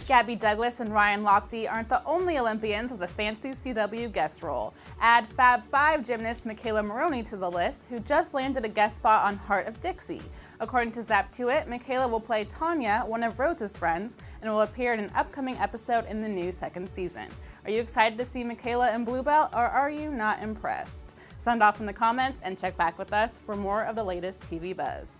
Gabby Douglas and Ryan Lochte aren't the only Olympians with a fancy CW guest role. Add Fab Five gymnast McKayla Maroney to the list, who just landed a guest spot on Hart of Dixie. According to Zap To It, McKayla will play Tonya, one of Rose's friends, and will appear in an upcoming episode in the new second season. Are you excited to see McKayla in Bluebell, or are you not impressed? Sound off in the comments and check back with us for more of the latest TV buzz.